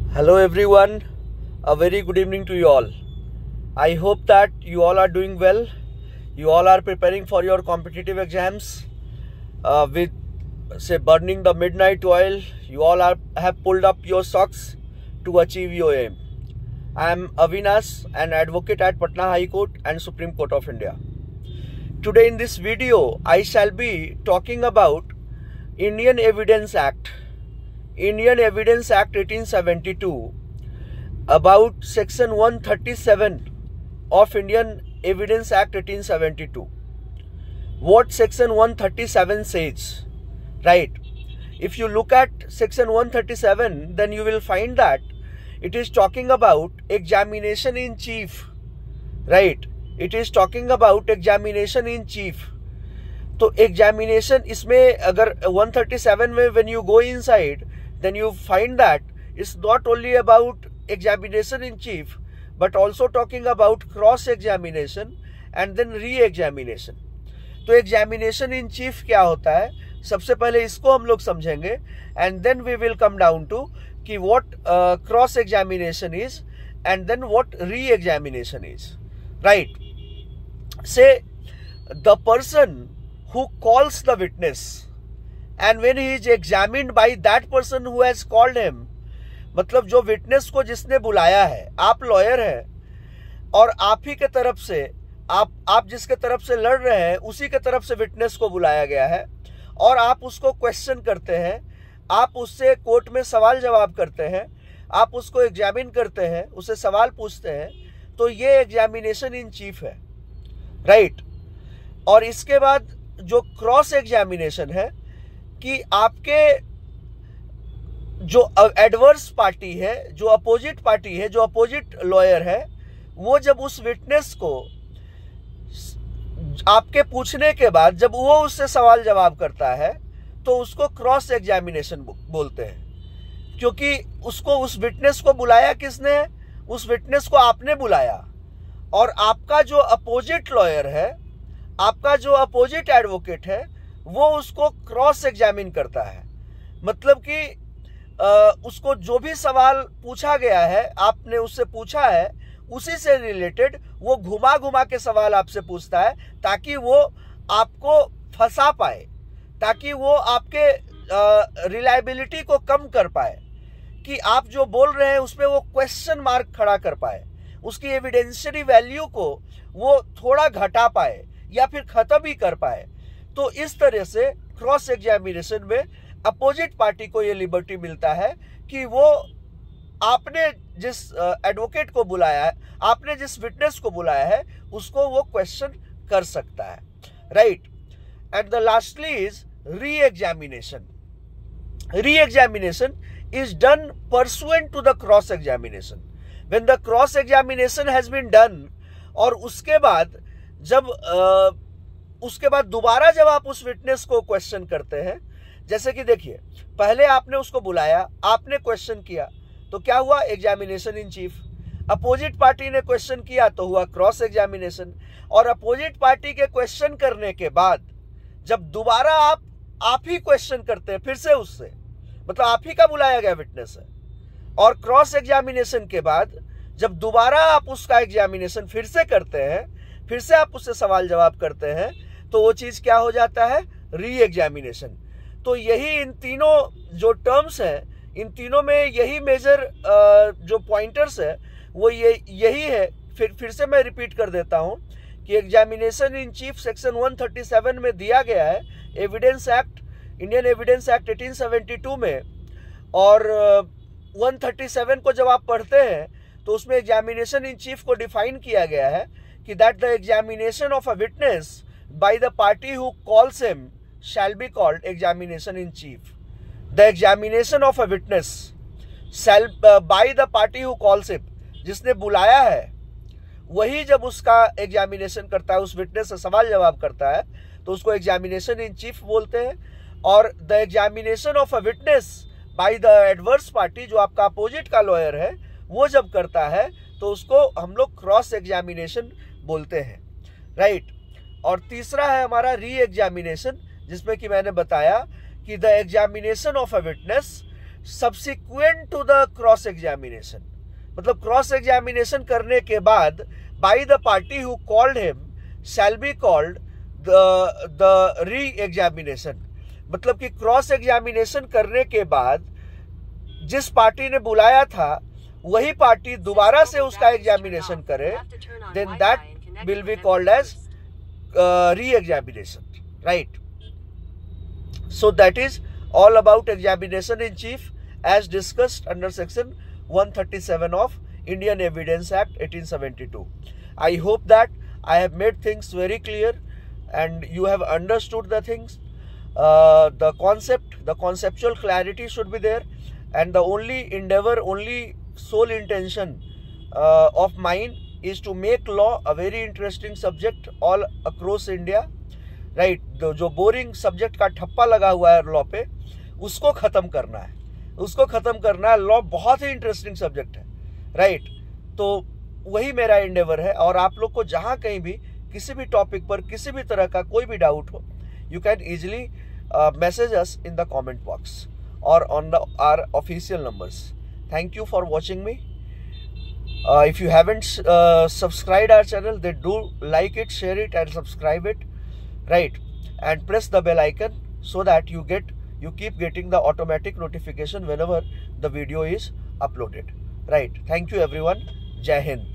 Hello everyone, a very good evening to you all. I hope that you all are doing well. You all are preparing for your competitive exams with burning the midnight oil. You all have pulled up your socks to achieve your aim. I am Avinash, an advocate at Patna High Court and Supreme Court of India. Today in this video, I shall be talking about Indian Evidence Act. Indian Evidence Act 1872, about Section 137 of Indian Evidence Act 1872. What Section 137 says, right? If you look at Section 137, then you will find that it is talking about examination in chief, right? It is talking about examination in chief. तो examination इसमें अगर 137 में when you go inside, then you find that it's not only about examination in chief but also talking about cross examination and then re-examination. तो examination in chief क्या होता है, सबसे पहले इसको हम लोग समझेंगे and then we will come down to कि what cross examination is and then what re-examination is, right? Say the person who calls the witness and when he is examined by that person who has called him, मतलब जो witness को जिसने बुलाया है, आप lawyer हैं और आप ही के तरफ से आप जिसके तरफ से लड़ रहे हैं उसी के तरफ से विटनेस को बुलाया गया है और आप उसको क्वेश्चन करते हैं, आप उससे कोर्ट में सवाल जवाब करते हैं, आप उसको एग्जामिन करते हैं, उससे सवाल पूछते हैं, तो ये एग्जामिनेशन इन चीफ है, राइट? और इसके बाद जो क्रॉस एग्जामिनेशन है कि आपके जो एडवर्स पार्टी है, जो अपोजिट पार्टी है, जो अपोजिट लॉयर है, वो जब उस विटनेस को आपके पूछने के बाद जब वो उससे सवाल जवाब करता है तो उसको क्रॉस एग्जामिनेशन बोलते हैं, क्योंकि उसको उस विटनेस को बुलाया किसने है? उस विटनेस को आपने बुलाया और आपका जो अपोजिट लॉयर है, आपका जो अपोजिट एडवोकेट है, वो उसको क्रॉस एग्जामिन करता है। मतलब कि उसको जो भी सवाल पूछा गया है, आपने उससे पूछा है, उसी से रिलेटेड वो घुमा घुमा के सवाल आपसे पूछता है ताकि वो आपको फंसा पाए, ताकि वो आपके रिलायबिलिटी को कम कर पाए, कि आप जो बोल रहे हैं उसमें वो क्वेश्चन मार्क खड़ा कर पाए, उसकी एविडेंशियरी वैल्यू को वो थोड़ा घटा पाए या फिर खत्म ही कर पाए। तो इस तरह से क्रॉस एग्जामिनेशन में अपोजिट पार्टी को ये लिबर्टी मिलता है कि वो आपने जिस एडवोकेट को बुलाया है, आपने जिस विटनेस को बुलाया है, उसको वो क्वेश्चन कर सकता है, right? And the lastly is re examination. Re-examination is done pursuant to the cross examination. When the cross examination has been done, और उसके बाद दोबारा जब आप उस विटनेस को क्वेश्चन करते हैं, जैसे कि देखिए पहले आपने उसको बुलाया, आपने क्वेश्चन किया, तो क्या हुआ? Examination in chief. Opposite party ने क्वेश्चन किया तो हुआ क्रॉस एग्जामिनेशन. और अपोजिट पार्टी के क्वेश्चन करने के बाद जब दोबारा आप ही क्वेश्चन करते हैं फिर से उससे, मतलब आप ही का बुलाया गया विटनेस है, और क्रॉस एग्जामिनेशन के बाद जब दोबारा आप उसका एग्जामिनेशन फिर से करते हैं, फिर से आप उससे सवाल जवाब करते हैं, तो वो चीज क्या हो जाता है? Re examination. तो यही इन तीनों जो टर्म्स हैं, इन तीनों में यही मेजर जो पॉइंटर्स है वो यही है. फिर से मैं रिपीट कर देता हूं कि एग्जामिनेशन इन चीफ सेक्शन 137 में दिया गया है evidence act, Indian evidence act 1872 में. और 137 को जब आप पढ़ते हैं तो उसमें एग्जामिनेशन इन चीफ को डिफाइन किया गया है कि that the examination of a witness by the party who calls him shall be called examination in chief. The examination of a witness shall by the party who calls him, जिसने बुलाया है वही जब उसका एग्जामिनेशन करता है, उस witness से सवाल जवाब करता है, तो उसको एग्जामिनेशन इन चीफ बोलते हैं. और the examination of a witness by the adverse party, जो आपका अपोजिट का लॉयर है, वो जब करता है तो उसको हम लोग क्रॉस एग्जामिनेशन बोलते हैं, राइट? और तीसरा है हमारा री एग्जामिनेशन, जिसमें कि मैंने बताया कि the examination of a witness subsequent to the cross examination. मतलब क्रॉस एग्जामिनेशन करने के बाद by the party who called him shall be called the re-examination. मतलब कि क्रॉस एग्जामिनेशन करने के बाद जिस पार्टी ने बुलाया था वही पार्टी दोबारा से उसका एग्जामिनेशन करे, then that will be called as re-examination, right? So that is all about examination in chief as discussed under section 137 of Indian Evidence Act 1872. I hope that I have made things very clear and you have understood the things. The concept, the conceptual clarity should be there, and the only endeavor, only sole intention of mine is to make law a very interesting subject all across India, right? जो boring subject का ठप्पा लगा हुआ है law पे, उसको खत्म करना है, उसको खत्म करना है. लॉ बहुत ही इंटरेस्टिंग सब्जेक्ट है, राइट? तो वही मेरा एंडेवर है. और आप लोग को जहाँ कहीं भी किसी भी टॉपिक पर किसी भी तरह का कोई भी डाउट हो, you can easily message us in the comment box और on the our official numbers. Thank you for watching me. If you haven't subscribed our channel, then do like it, share it and subscribe it, right? And press the bell icon so that you keep getting the automatic notification whenever the video is uploaded, right? Thank you everyone. Jai Hind.